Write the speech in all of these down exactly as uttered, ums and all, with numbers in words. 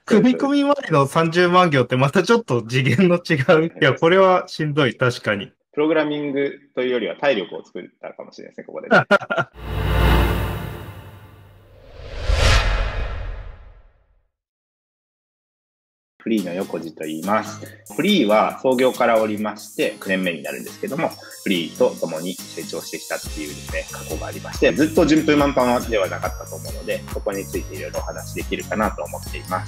組み込み周りのさんじゅうまん行ってまたちょっと次元の違う。いや、これはしんどい、確かに。 プログラミングというよりは体力を作ったかもしれないですね、ここでね。フリーの横地と言います。フリーは創業からおりましてきゅうねんめになるんですけども、フリーと共に成長してきたっていうですね、過去がありまして、ずっと順風満帆ではなかったと思うので、そこについていろいろお話できるかなと思っています。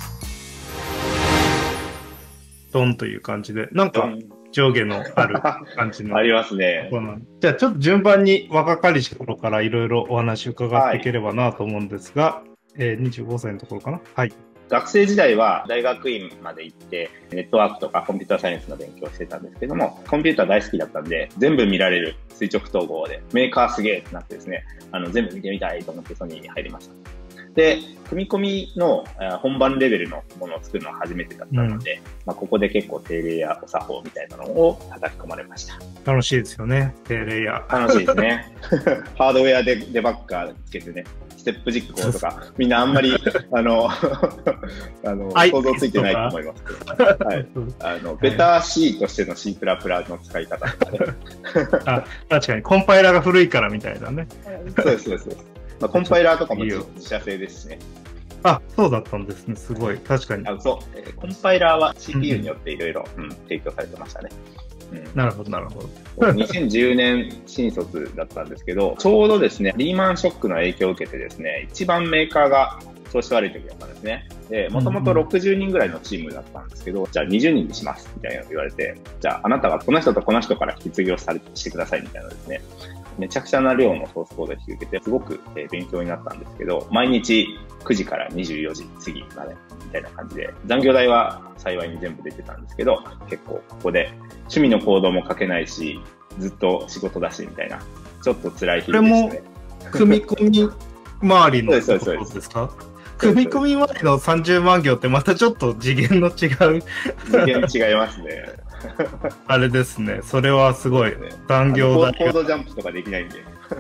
ドンという感じで、なんか上下のある感じの。 ありますね。 じゃあちょっと順番に若かりし頃からいろいろお話を伺っていければなと思うんですが、はい、えー、にじゅうごさいのところかな。はい。 学生時代は大学院まで行ってネットワークとかコンピューターサイエンスの勉強をしてたんですけども、コンピューター大好きだったんで全部見られる垂直統合でメーカーすげえってなってですね、あの全部見てみたいと思ってソニーに入りました。で、組み込みの本番レベルのものを作るのは初めてだったので、うん、まあここで結構低レイヤーお作法みたいなのを叩き込まれました。 楽しいですよね、低レイヤー。楽しいですね。ハードウェアでデバッカーつけてね、ステップ実行とか、みんなあんまり、あの、あの、想像ついてないと思いますけど、はい。あの、ベター C としての C++ の使い方とかね。 あ、確かに、コンパイラーが古いからみたいなね。 そうです、そうです。まあ、コンパイラーとかも自社製ですしね。 あ、そうだったんですね。すごい。確かに。 あ、そう。えー、コンパイラーは シーピーユー によっていろいろ提供されてましたね。 うん、なるほど、なるほど。 にせんじゅうねん新卒だったんですけど、ちょうどですね、リーマンショックの影響を受けてですね、一番メーカーが調子悪い時だったんですね。で、もともとろくじゅうにんぐらいのチームだったんですけど、じゃあにじゅうにんにします、みたいなの言われて、じゃああなたはこの人とこの人から引き継ぎをされしてください、みたいなですね。めちゃくちゃな量のソースコードを引き受けて、すごく勉強になったんですけど、毎日くじからにじゅうよじ過ぎまで、みたいな感じで、残業代は幸いに全部出てたんですけど、結構ここで趣味の行動も書けないし、ずっと仕事だし、みたいな、ちょっと辛い日でしたね。 これも、組み込み周りのところですか？組み込み周りのさんじゅうまん行ってまたちょっと次元の違う。 次元違いますね。 あれですね。それはすごい。残業代。 コードジャンプとかできないんで。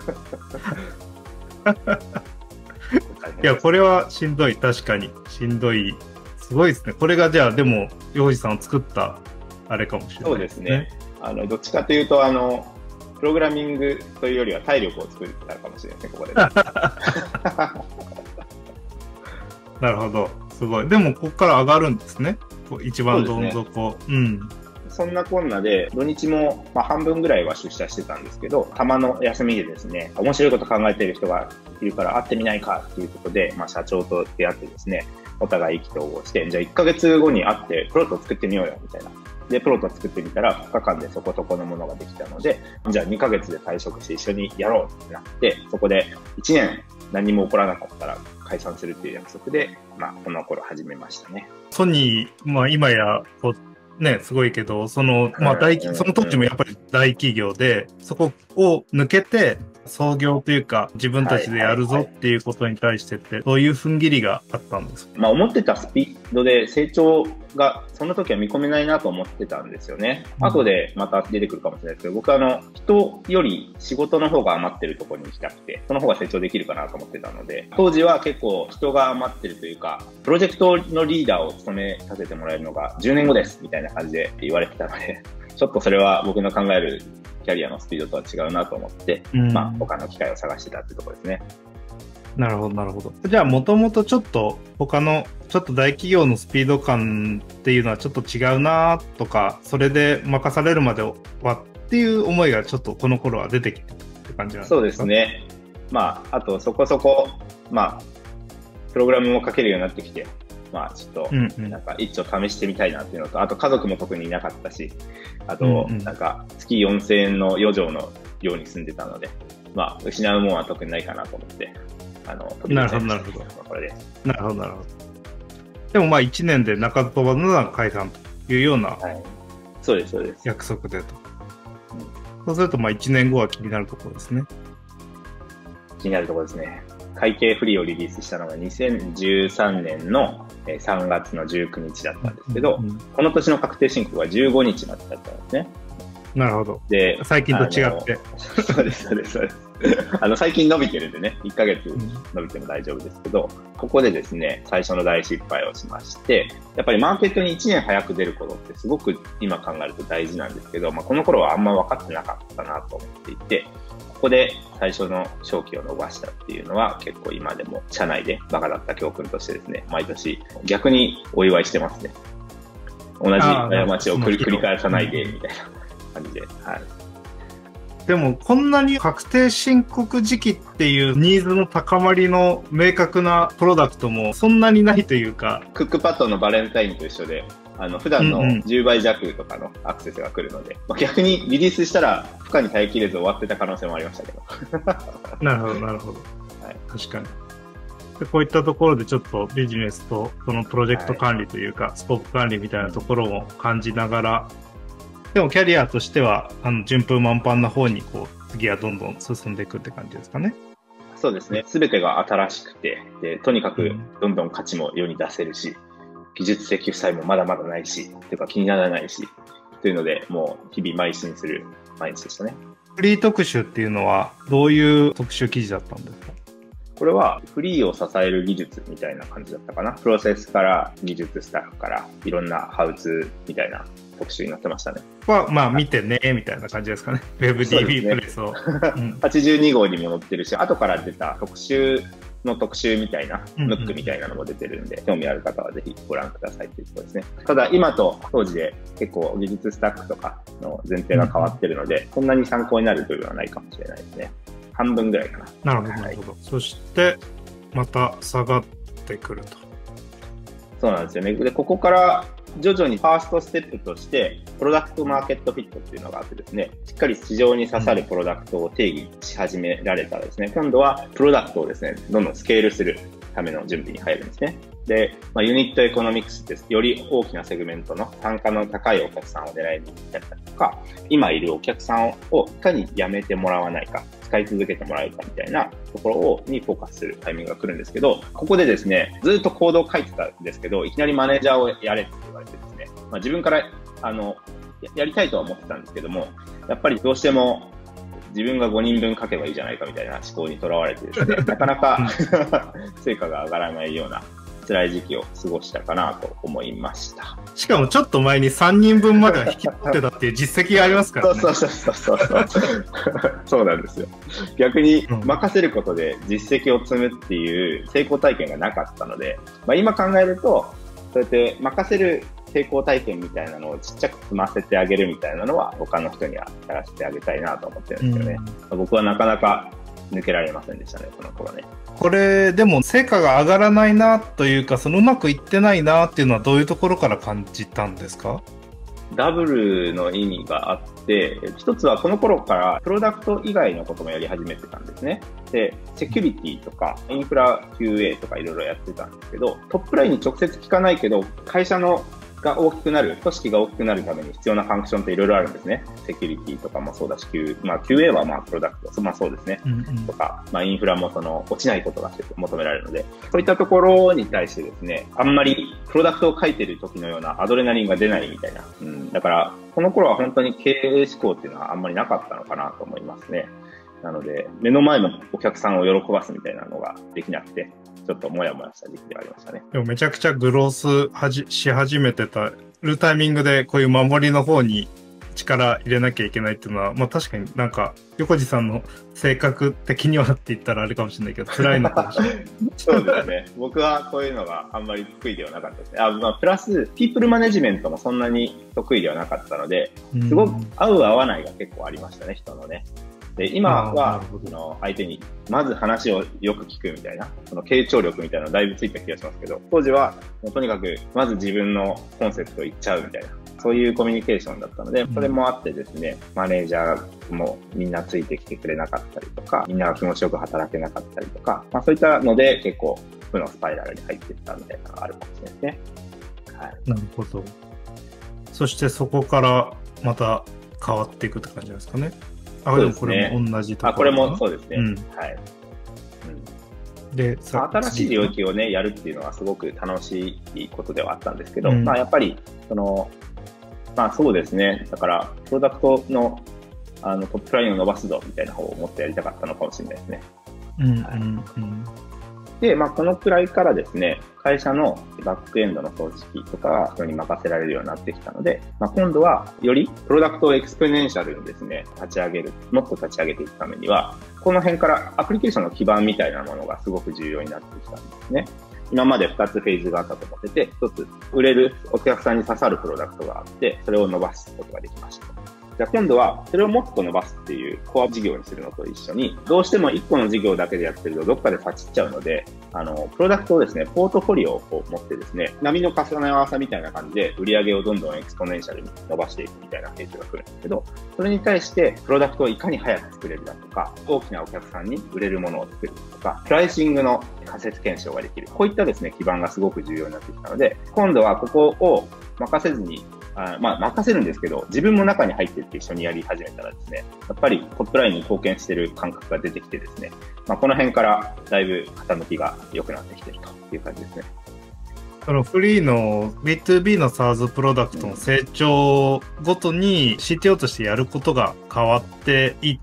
いや、これはしんどい。確かに。しんどい。すごいですね。これがじゃあ、でも、洋治さんを作った、あれかもしれないですね。 そうですね。あの、どっちかというと、あの、プログラミングというよりは体力を作ったかもしれないですね、ここで、ね。 なるほど。すごい。でも、ここから上がるんですね。一番どん底。う, ね、うん。 そんなこんなで、土日も、まあ、半分ぐらいは出社してたんですけど、たまの休みでですね、面白いこと考えている人がいるから会ってみないかっていうことで、まあ、社長と出会ってですね、お互い意気投合して、じゃあいっかげつごに会ってプロト作ってみようよ、みたいな。で、プロト作ってみたら、ふつかかんでそこそこのものができたので、じゃあにかげつで退職して一緒にやろうってなって、そこでいちねん何も起こらなかったら解散するっていう約束で、まあ、この頃始めましたね。 ソニー、まあ今や、こう、ね、すごいけど、その、まあ大、その当時もやっぱり大企業で、そこを抜けて、創業というか、自分たちでやるぞっていうことに対してって、どういう踏ん切りがあったんですか？ まあ思ってたスピードで成長が、その時は見込めないなと思ってたんですよね。うん、後でまた出てくるかもしれないですけど、僕はあの、人より仕事の方が余ってるところに行きたくて、その方が成長できるかなと思ってたので、当時は結構人が余ってるというか、プロジェクトのリーダーを務めさせてもらえるのがじゅうねんごですみたいな感じで言われてたので、ちょっとそれは僕の考えるキャリアのスピードとは違うなと思って、うん、まあ他の機会を探してたってところですね。 なるほど、なるほど。じゃあもともとちょっと他のちょっと大企業のスピード感っていうのはちょっと違うなとか、それで任されるまではっていう思いがちょっとこの頃は出てきてって感じなんですか？ そうですね。まあ、あとそこそこ、まあ、プログラムも書けるようになってきて、まあちょっと、なんか一丁試してみたいなっていうのと、あと家族も特にいなかったし、あと、なんか月よんせんえんのよ畳の寮に住んでたので、まあ失うもんは特にないかなと思って、あの、飛び出しました。 なるほど、なるほど。 これで。 なるほど、なるほど。でもまあいちねんで中飛ばずなら解散というような、はい、 そうです、そうです。 約束でと。うん、そうするとまあいちねんごは気になるところですね。 気になるところですね。会計フリーをリリースしたのがにせんじゅうさんねんのさんがつのじゅうくにちだったんですけど、うんうん、この年の確定申告はじゅうごにちまでだったんですね。 なるほど。 で、 最近と違って。 そうです、そうです、そうです。あの、最近伸びてるんでね、いっかげつ伸びても大丈夫ですけど、うん、ここでですね、最初の大失敗をしまして、やっぱりマーケットにいちねん早く出ることってすごく今考えると大事なんですけど、まあ、この頃はあんま分かってなかったなと思っていて、ここで最初の勝機を逃したっていうのは結構今でも社内でバカだった教訓としてですね、毎年逆にお祝いしてますね。同じ過ちを繰り繰り返さないでみたいな感じで。はい。 でもこんなに確定申告時期っていうニーズの高まりの明確なプロダクトもそんなにないというか。 クックパッドのバレンタインと一緒で、あの普段のじゅうばい弱とかのアクセスが来るので、うんうん、まあ、逆にリリースしたら負荷に耐えきれず終わってた可能性もありましたけど。 なるほど、なるほど。はい、確かに。でこういったところでちょっとビジネスとそのプロジェクト管理というか、はい、スコープ管理みたいなところも感じながら、でもキャリアとしてはあの順風満帆な方にこう次はどんどん進んでいくって感じですかね。 そうですね。すべてが新しくて、でとにかくどんどん価値も世に出せるし、うん、技術的負債もまだまだないし、というか気にならないし、というのでもう日々邁進する毎日でしたね。 フリー特集っていうのはどういう特集記事だったんですか？ これはフリーを支える技術みたいな感じだったかな。プロセスから技術スタッフからいろんなハウツーみたいな特集になってましたね。 はまあ見てねみたいな感じですかね。WebDB プレスを。うん、 はちじゅうに号にも載ってるし、後から出た特集の特集みたいな、ムックみたいなのも出てるんで、うんうん、興味ある方はぜひご覧くださいというところですね。ただ今と当時で結構技術スタッフとかの前提が変わってるので、うん、そんなに参考になる部分はないかもしれないですね。半分ぐらいかな。 なるほど、なるほど。はい、そして、また下がってくると。 そうなんですよね。で、ここから徐々にファーストステップとして、プロダクトマーケットフィットっていうのがあってですね、しっかり市場に刺さるプロダクトを定義し始められたらですね、今度はプロダクトをですね、どんどんスケールするための準備に入るんですね。で、まあ、ユニットエコノミクスです。より大きなセグメントの単価の高いお客さんを狙いに行ったりとか、今いるお客さんをいかに辞めてもらわないか、使い続けてもらえるかみたいなところをにフォーカスするタイミングが来るんですけど、ここでですね、ずっとコードを書いてたんですけど、いきなりマネージャーをやれって言われてですね、まあ、自分からあの や, やりたいとは思ってたんですけども、やっぱりどうしても自分がごにんぶん書けばいいじゃないかみたいな思考にとらわれてですね、なかなか成果が上がらないような辛い時期を過ごしたかなと思いました。 しかもちょっと前にさんにんぶんまでは引き取ってたっていう実績がありますからね。 そうそうそうそうそう。そうなんですよ。逆に任せることで実績を積むっていう成功体験がなかったので、まあ、今考えると、そうやって任せる成功体験みたいなのをちっちゃく積ませてあげるみたいなのは他の人にはやらせてあげたいなと思ってるんですよね。うん、僕はなかなか抜けられませんでしたね、この頃ね。 これでも成果が上がらないなというか、そのうまくいってないなっていうのはどういうところから感じたんですか？ ダブルの意味があって、一つはこの頃からプロダクト以外のこともやり始めてたんですね。で、セキュリティとかインフラ キューエー とかいろいろやってたんですけど、トップラインに直接聞かないけど、会社のが大きくなる、組織が大きくなるために必要なファンクションっていろいろあるんですね。セキュリティとかもそうだし、Q、まあ キューエー はまあプロダクト、まあそうですね。うんうん、とか、まあインフラもその落ちないことが求められるので、そういったところに対してですね、あんまりプロダクトを書いてる時のようなアドレナリンが出ないみたいな。うん、だから、この頃は本当に経営思考っていうのはあんまりなかったのかなと思いますね。なので、目の前のお客さんを喜ばすみたいなのができなくて、ちょっともやもやした時期でありましたね。 でもめちゃくちゃグロースはじし始めてたるタイミングでこういう守りの方に力入れなきゃいけないっていうのは、まあ確かになんか横地さんの性格的にはって言ったらあれかもしれないけど辛いのかもしれない。 そうですね。僕はこういうのがあんまり得意ではなかったですね。あ、まあプラスピープルマネジメントもそんなに得意ではなかったので、すごく合う合わないが結構ありましたね、人のね。で、今は、その、相手に、まず話をよく聞くみたいな、その、傾聴力みたいなのだいぶついた気がしますけど、当時は、もうとにかく、まず自分のコンセプトを言っちゃうみたいな、そういうコミュニケーションだったので、それもあってですね、マネージャーもみんなついてきてくれなかったりとか、みんなが気持ちよく働けなかったりとか、まあそういったので、結構、負のスパイラルに入っていったみたいなのがあるかもしれないですね。はい。 なるほど。そしてそこからまた変わっていくって感じですかね。あ、でもこれも同じところ、ね。あ、 これもそうですね。うん、はい。 うん、で、 新しい領域をね、やるっていうのはすごく楽しいことではあったんですけど、うん、まあやっぱり、その、 まあそうですね。だから、プロダクトのあのトップラインを伸ばすぞみたいな方をもっとやりたかったのかもしれないですね。 うんうんうん。 で、まあこのくらいからですね、会社のバックエンドの組織とかが人に任せられるようになってきたので、まあ今度はよりプロダクトをエクスポネンシャルにですね、立ち上げる、もっと立ち上げていくためには、この辺からアプリケーションの基盤みたいなものがすごく重要になってきたんですね。今までふたつフェーズがあったと思ってて、ひとつ売れるお客さんに刺さるプロダクトがあって、それを伸ばすことができました。じゃあ今度はそれをもっと伸ばすっていうコア事業にするのと一緒に、どうしてもいっこの事業だけでやってるとどっかで立ちっちゃうので、あの、プロダクトをですね、ポートフォリオを持ってですね、波の重ね合わせみたいな感じで売り上げをどんどんエクスポネンシャルに伸ばしていくみたいなフェーズが来るんですけど、それに対してプロダクトをいかに早く作れるだとか、大きなお客さんに売れるものを作るとか、プライシングの仮説検証ができる。こういったですね、基盤がすごく重要になってきたので、今度はここを任せずに、あまあ、任せるんですけど、自分も中に入っていって一緒にやり始めたらですね、やっぱりトップラインに貢献している感覚が出てきてですね、まあ、この辺からだいぶ傾きが良くなってきているという感じですね。 そのフリーの ビーツービー の SaaS プロダクトの成長ごとに シーティーオー としてやることが変わっていって、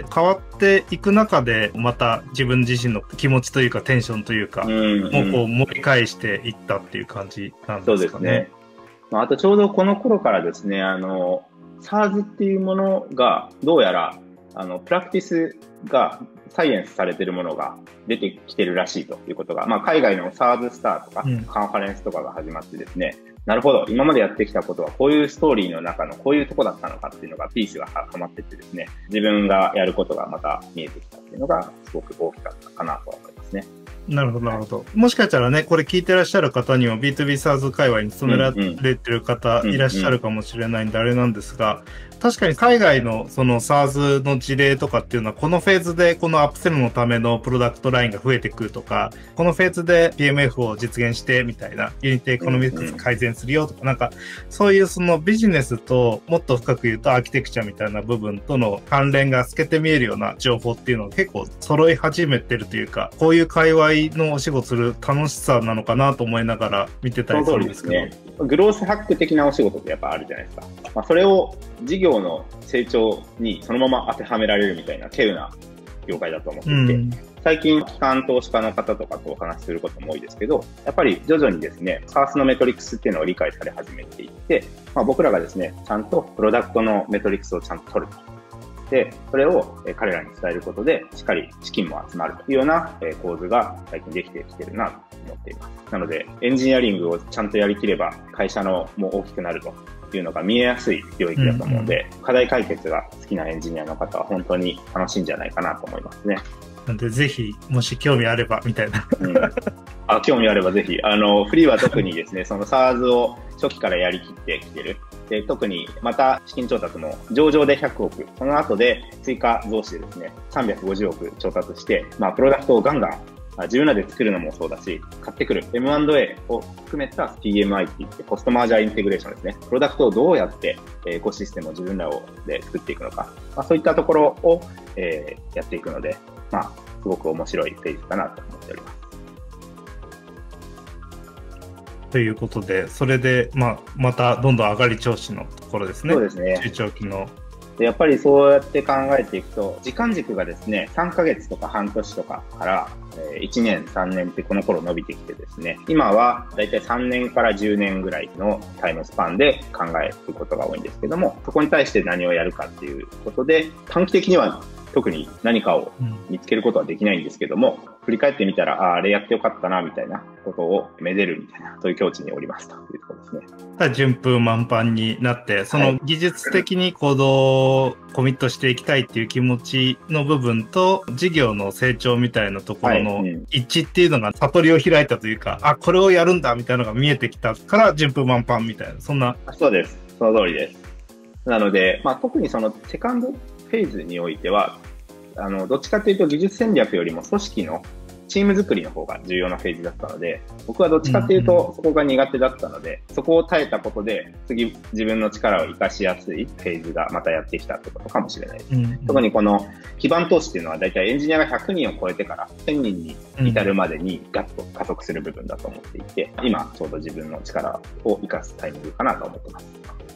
変わっていく中で、また自分自身の気持ちというかテンションというか、うんうん、もうこう盛り返していったっていう感じなんですかね。 そうですね。あとちょうどこの頃からですね、あの、SaaS っていうものが、どうやら、あの、プラクティスが、サイエンスされているものが出てきてるらしいということが、まあ、海外の SaaS スターとか、カンファレンスとかが始まってですね、うん、なるほど、今までやってきたことはこういうストーリーの中のこういうとこだったのかっていうのが、ピースがはまってってですね、自分がやることがまた見えてきたっていうのが、すごく大きかったかなと思いますね。 なるほど、なるほど。もしかしたらね、これ聞いてらっしゃる方にも ビーツービー SaaS 界隈に勤められてる方いらっしゃるかもしれないんであれなんですが、確かに海外のその SaaS の事例とかっていうのは、このフェーズでこのアップセルのためのプロダクトラインが増えてくるとか、このフェーズで ピーエムエフ を実現してみたいな、ユニティエコノミクス改善するよとか、なんか、そういうそのビジネスともっと深く言うとアーキテクチャみたいな部分との関連が透けて見えるような情報っていうのが結構揃い始めてるというか、こういう界隈のお仕事する楽しさなのかなと思いながら見てたりするんですけど。そうですね。 グロースハック的なお仕事ってやっぱあるじゃないですか。まあ、それを事業の成長にそのまま当てはめられるみたいな稀有な業界だと思っていて、うん、最近機関投資家の方とかとお話しすることも多いですけど、やっぱり徐々にですね、SaaS のメトリックスっていうのを理解され始めていって、まあ、僕らがですね、ちゃんとプロダクトのメトリックスをちゃんと取ると。で、それを彼らに伝えることで、しっかり資金も集まるというような構図が最近できてきてるなと思っています。なので、エンジニアリングをちゃんとやりきれば、会社のも大きくなるというのが見えやすい領域だと思うので、うんうん、課題解決が好きなエンジニアの方は本当に楽しいんじゃないかなと思いますね。 なんで、ぜひ、もし興味あれば、みたいな。 うん、あ興味あればぜひ。あの、フリーは特にですね、その SaaS を初期からやりきってきてる。で、特に、また資金調達も上場でひゃくおく、その後で追加増資でですね、さんびゃくごじゅうおく調達して、まあ、プロダクトをガンガン、自分らで作るのもそうだし、買ってくる エムアンドエー を含めた ピーエムアイ って言って、ポストマージャーインテグレーションですね。プロダクトをどうやってエコシステムを自分らをで作っていくのか。まあ、そういったところを、えー、やっていくので、まあ、すごく面白いフェーズかなと思っております。 ということで、それで、まあ、またどんどん上がり調子のところですね。 そうですね。 中長期の。 でやっぱりそうやって考えていくと、時間軸がですね、さんかげつとか半年とかから、えー、いちねん、さんねんってこの頃伸びてきてですね、今はだいたいさんねんからじゅうねんぐらいのタイムスパンで考えることが多いんですけども、そこに対して何をやるかっていうことで、短期的には特に何かを見つけることはできないんですけども、うん、振り返ってみたら、ああ、あれやってよかったな、みたいなことをめでるみたいな、そういう境地におりますというところですね。 ただ順風満帆になって、その技術的に行動をコミットしていきたいっていう気持ちの部分と、事業の成長みたいなところの一致っていうのが悟りを開いたというか、あ、これをやるんだみたいなのが見えてきたから順風満帆みたいな、そんな。 そうです。その通りです。なので、まあ、特にそのセカンドフェーズにおいては、あの、どっちかというと技術戦略よりも組織のチーム作りの方が重要なフェーズだったので、僕はどっちかというとそこが苦手だったので、うんうん、そこを耐えたことで、次自分の力を活かしやすいフェーズがまたやってきたってことかもしれないです。うんうん、特にこの基盤投資っていうのはだいたいエンジニアがひゃくにんを超えてからせんにんに至るまでにガッと加速する部分だと思っていて、今ちょうど自分の力を活かすタイミングかなと思ってます。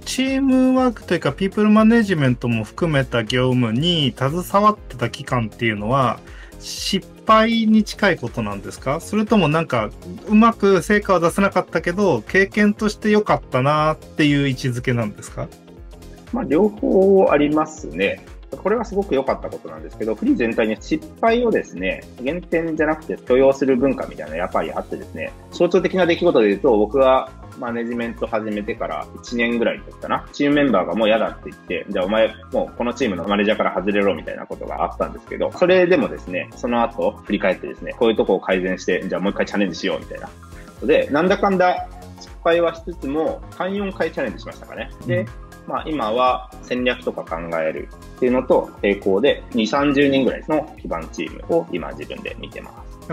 チームワークというか、ピープルマネジメントも含めた業務に携わってた期間っていうのは、失敗に近いことなんですか？それともなんか、うまく成果は出せなかったけど、経験として良かったなっていう位置づけなんですか？ まあ、両方ありますね。これはすごく良かったことなんですけど、フリー全体に失敗をですね、減点じゃなくて許容する文化みたいなのがやっぱりあってですね、象徴的な出来事で言うと、僕はマネジメント始めてからいちねんぐらいですかな。チームメンバーがもう嫌だって言って、じゃあお前もうこのチームのマネージャーから外れろみたいなことがあったんですけど、それでもですね、その後振り返ってですね、こういうとこを改善して、じゃあもう一回チャレンジしようみたいな。で、なんだかんだ失敗はしつつもさん、よんかいチャレンジしましたかね。で、まあ今は戦略とか考えるっていうのと並行でに、さんじゅうにんぐらいの基盤チームを今自分で見てます。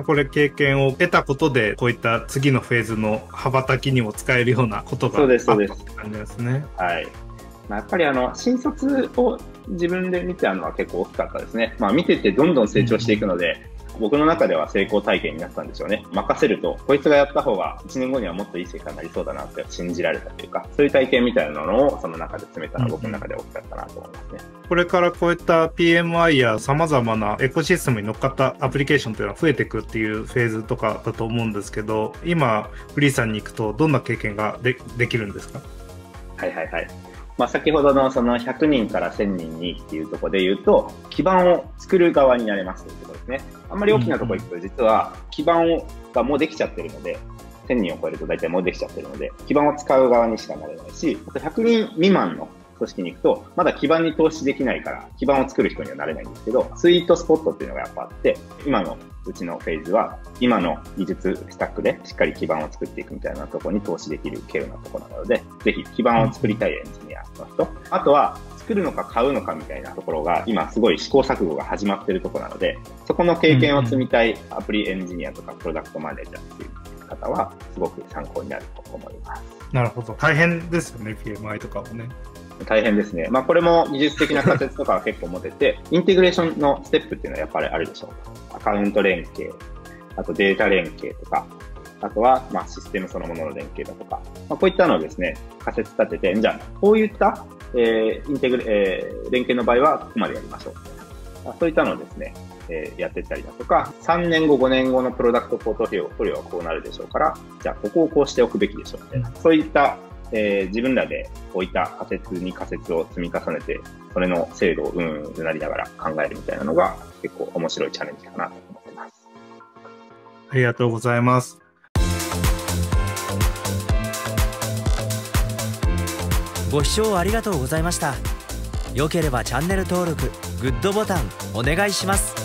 これ経験を得たことで、こういった次のフェーズの羽ばたきにも使えるようなことがあったって感じですね。 はい。まあ、やっぱりあの、新卒を自分で見たのは結構大きかったですね。まあ見ててどんどん成長していくので、うん、僕の中では成功体験になったんでしょうね。任せると、こいつがやった方がいちねんごにはもっといい成果になりそうだなって信じられたというか、そういう体験みたいなのをその中で詰めたのは僕の中で大きかったなと思いますね。 うん、これからこういった ピーエムアイ や様々なエコシステムに乗っかったアプリケーションというのは増えていくっていうフェーズとかだと思うんですけど、今、フリーさんに行くとどんな経験が で, できるんですか？ はいはいはい。まあ、先ほどのそのひゃくにんからせんにんにっていうところで言うと、基盤を作る側になれますというところですね。あんまり大きなところ行くと、実は基盤をがもうできちゃってるので、せんにんを超えると大体もうできちゃってるので、基盤を使う側にしかなれないし、あとひゃくにん未満の組織に行くと、まだ基盤に投資できないから、基盤を作る人にはなれないんですけど、スイートスポットっていうのがやっぱあって、今のうちのフェーズは、今の技術スタックでしっかり基盤を作っていくみたいなところに投資できる稀有なところなので、ぜひ基盤を作りたいエンジニアの人、あとは作るのか買うのかみたいなところが、今すごい試行錯誤が始まっているところなので、そこの経験を積みたいアプリエンジニアとかプロダクトマネージャーっていう方は、すごく参考になると思います。 なるほど。大変ですよね、ピーエムアイ とかもね。 大変ですね。まあこれも技術的な仮説とかは結構持てて、インテグレーションのステップっていうのはやっぱりあるでしょう。アカウント連携、あとデータ連携とか、あとはまあシステムそのものの連携だとか、まあ、こういったのをですね、仮説立てて、じゃあこういった、えー、インテグレ、えー、連携の場合はここまでやりましょう。そういったのをですね、えー、やっていったりだとか、さんねんご、ごねんごのプロダクトポートフォリオはこうなるでしょうから、じゃあここをこうしておくべきでしょうみたいな、そういったえー、自分らで置いた仮説に仮説を積み重ねて、それの精度をうんうなりながら考えるみたいなのが結構面白いチャレンジかなと思っています。 ありがとうございます。 ご視聴ありがとうございました。良ければチャンネル登録、グッドボタンお願いします。